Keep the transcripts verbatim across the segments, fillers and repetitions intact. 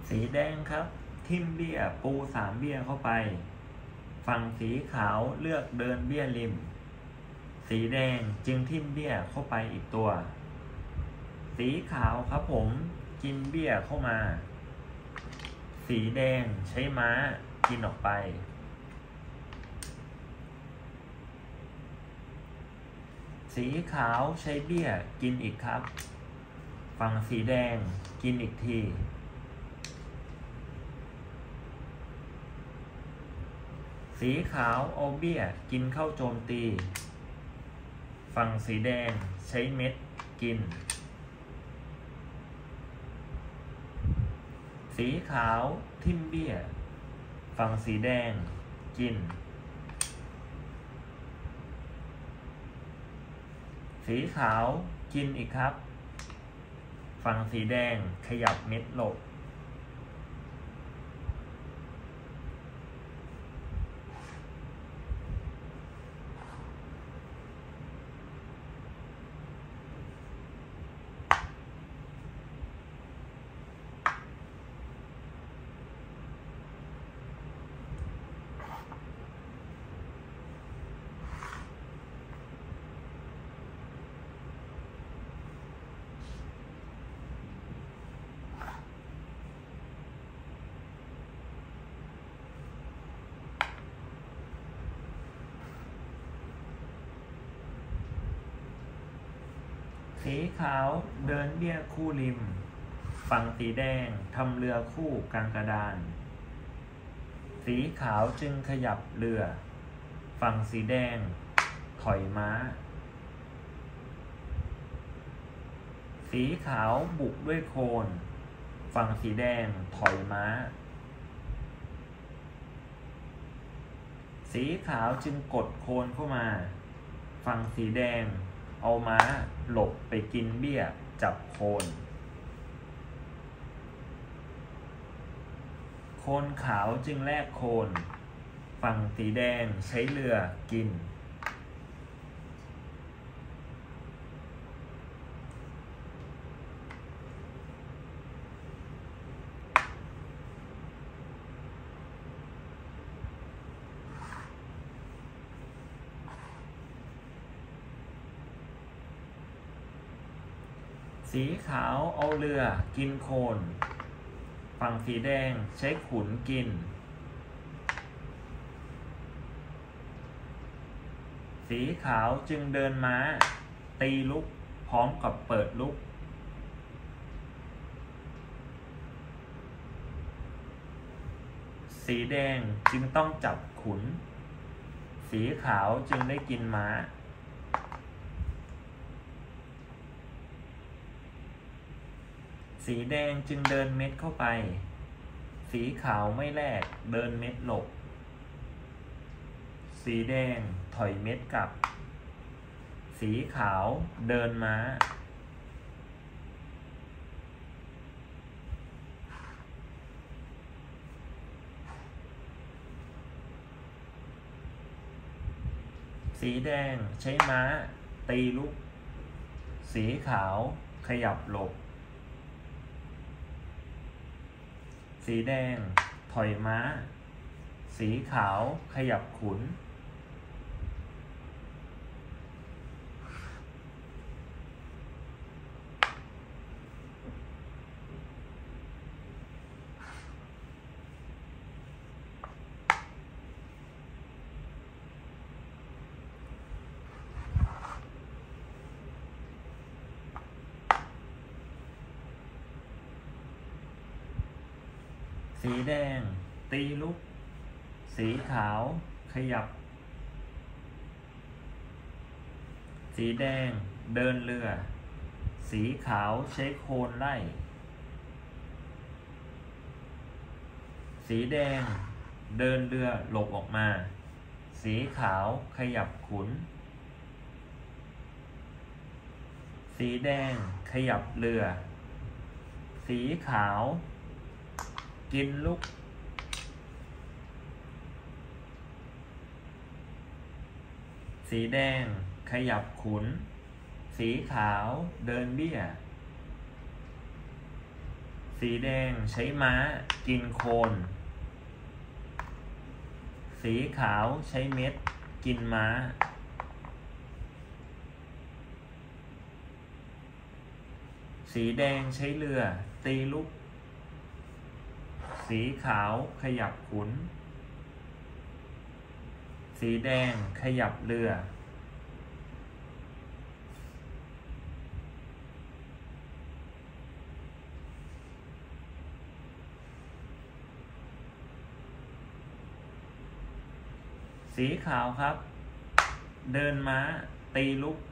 สีแดงครับทิ่มเบี้ยปูสามเบี้ยเข้าไปฝั่งสีขาวเลือกเดินเบี้ยริมสีแดงจึงทิ่มเบี้ยเข้าไปอีกตัวสีขาวครับผมกินเบี้ยเข้ามาสีแดงใช้ม้ากินออกไปสีขาวใช้เบี้ยกินอีกครับฝั่งสีแดงกินอีกทีสีขาวเอาเบี้ยกินเข้าโจมตีฝั่งสีแดงใช้เม็ดกินสีขาวทิ่มเบี้ยฝั่งสีแดงกินสีขาวกินอีกครับฝั่งสีแดงขยับเม็ดหลบสีขาวเดินเบี้ยคู่ริมฝั่งสีแดงทำเรือคู่กลางกระดานสีขาวจึงขยับเรือฝั่งสีแดงถอยม้าสีขาวบุกด้วยโคนฝั่งสีแดงถอยม้าสีขาวจึงกดโคนเข้ามาฝั่งสีแดงเอาม้าหลบไปกินเบี้ยจับโคนโคนขาวจึงแลกโคนฝั่งสีแดงใช้เรือกินสีขาวเอาเรือกินโคนฝั่งสีแดงใช้ขุนกินสีขาวจึงเดินม้าตีลุกพร้อมกับเปิดลุกสีแดงจึงต้องจับขุนสีขาวจึงได้กินม้าสีแดงจึงเดินเม็ดเข้าไปสีขาวไม่แลกเดินเม็ดหลบสีแดงถอยเม็ดกลับสีขาวเดินม้าสีแดงใช้ม้าตีลุกสีขาวขยับหลบสีแดงถอยม้าสีขาวขยับขุนสีแดงตีลุกสีขาวขยับสีแดงเดินเรือสีขาวใช้โคนไล่สีแดงเดินเรือหลบออกมาสีขาวขยับขุนสีแดงขยับเรือสีขาวกินลุกสีแดงขยับขุนสีขาวเดินเบี้ย สีสีแดงใช้ม้ากินโคนสีขาวใช้เม็ดกินม้าสีแดงใช้เรือตีลูกสีขาวขยับขุนสีแดงขยับเรือสีขาวครับเดินม้าตีลุก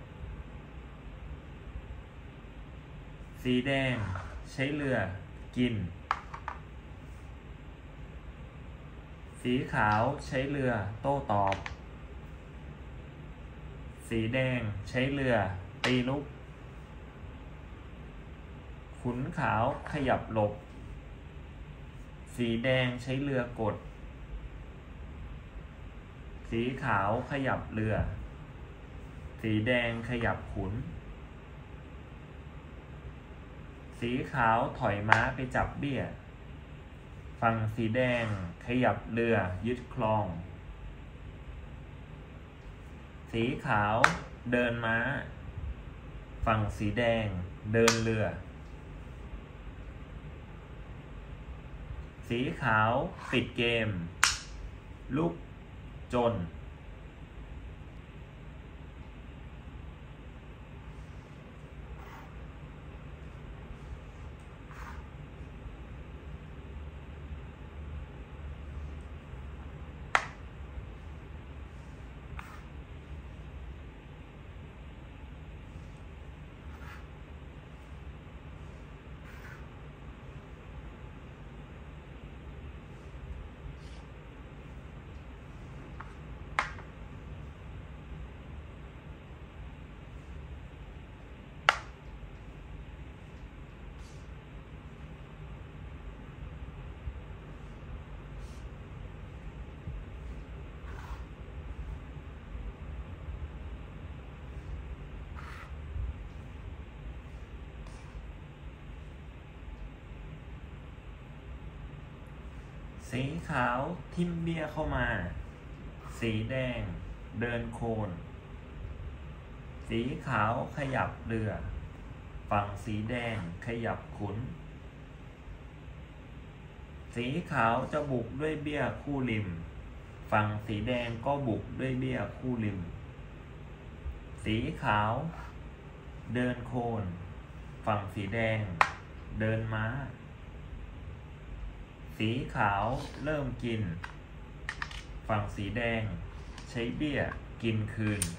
สีแดงใช้เรือกินสีขาวใช้เรือโต้ตอบสีแดงใช้เรือตีลุกขุนขาวขยับหลบสีแดงใช้เรือกดสีขาวขยับเรือสีแดงขยับขุนสีขาวถอยม้าไปจับเบี้ยฝั่งสีแดงขยับเรือยึดคลองสีขาวเดินม้าฝั่งสีแดงเดินเรือสีขาวปิดเกมลุกจนสีขาวทิ่มเบี้ยเข้ามาสีแดงเดินโคนสีขาวขยับเรือฝั่งสีแดงขยับขุนสีขาวจะบุกด้วยเบี้ยคู่ริมฝั่งสีแดงก็บุกด้วยเบี้ยคู่ริมสีขาวเดินโคนฝั่งสีแดงเดินม้าสีขาวเริ่มกินฝั่งสีแดงใช้เบี้ยกินคืน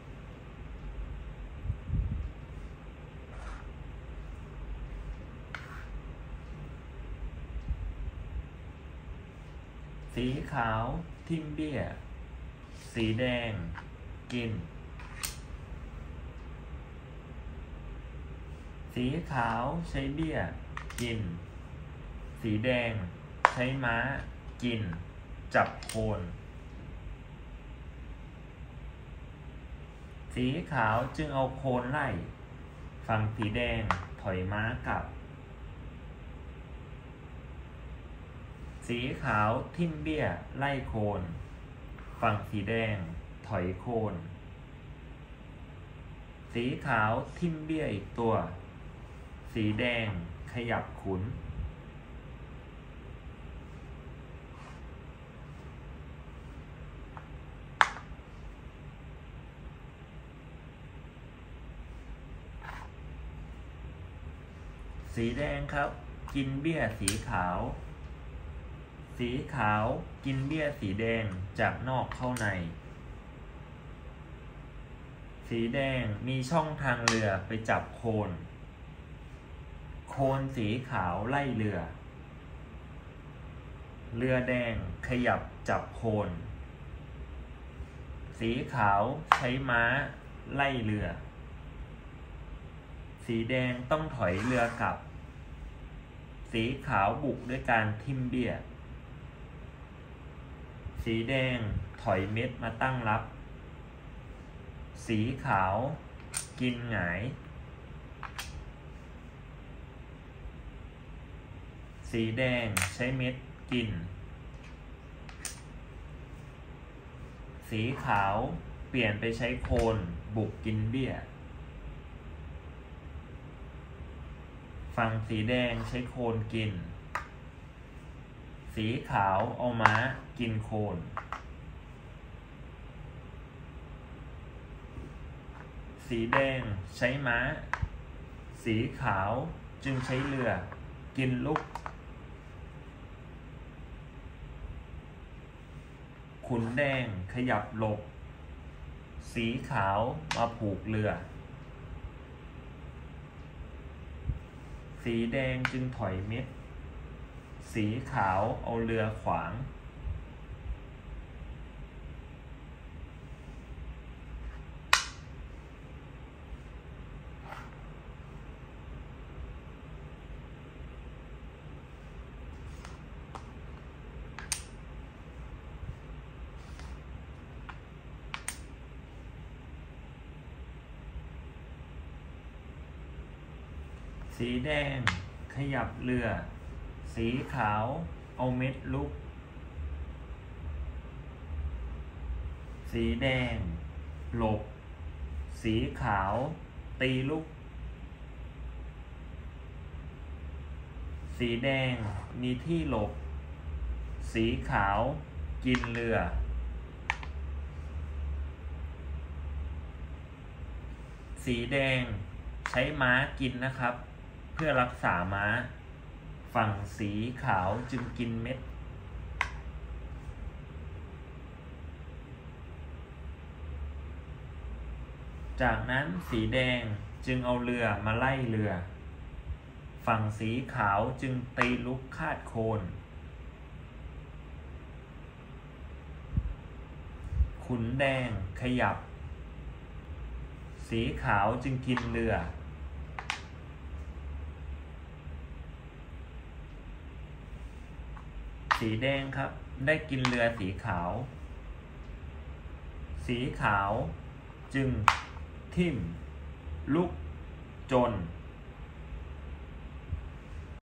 สีขาวทิ่มเบี้ยสีแดงกินสีขาวใช้เบี้ยกินสีแดงใช้ม้ากินจับโคนสีขาวจึงเอาโคนไล่ฝั่งสีแดงถอยม้ากลับสีขาวทิ่มเบี้ยไล่โคนฝั่งสีแดงถอยโคนสีขาวทิ่มเบี้ยอีกตัวสีแดงขยับขุนสีแดงครับกินเบี้ยสีขาวสีขาวกินเบี้ยสีแดงจากนอกเข้าในสีแดงมีช่องทางเรือไปจับโคนโคนสีขาวไล่เรือเรือแดงขยับจับโคนสีขาวใช้ม้าไล่เรือสีแดงต้องถอยเรือกลับสีขาวบุกด้วยการทิ่มเบี้ยสีแดงถอยเม็ดมาตั้งรับสีขาวกินหงายสีแดงใช้เม็ดกินสีขาวเปลี่ยนไปใช้โคนบุกกินเบี้ยฝั่งสีแดงใช้โคนกินสีขาวเอาม้ากินโคนสีแดงใช้ม้าสีขาวจึงใช้เรือกินลูกขุนแดงขยับหลบสีขาวมาผูกเรือสีแดงจึงถอยเม็ดสีขาวเอาเรือขวางสีแดงขยับเรือสีขาวเอาเม็ดลุกสีแดงหลบสีขาวตีลุกสีแดงมีที่หลบสีขาวกินเรือสีแดงใช้ม้ากินนะครับเพื่อรักษาม้าฝั่งสีขาวจึงกินเม็ดจากนั้นสีแดงจึงเอาเรือมาไล่เรือฝั่งสีขาวจึงตีลุกคาดโคนขุนแดงขยับสีขาวจึงกินเรือสีแดงครับได้กินเรือสีขาวสีขาวจึงทิ่มลุกจน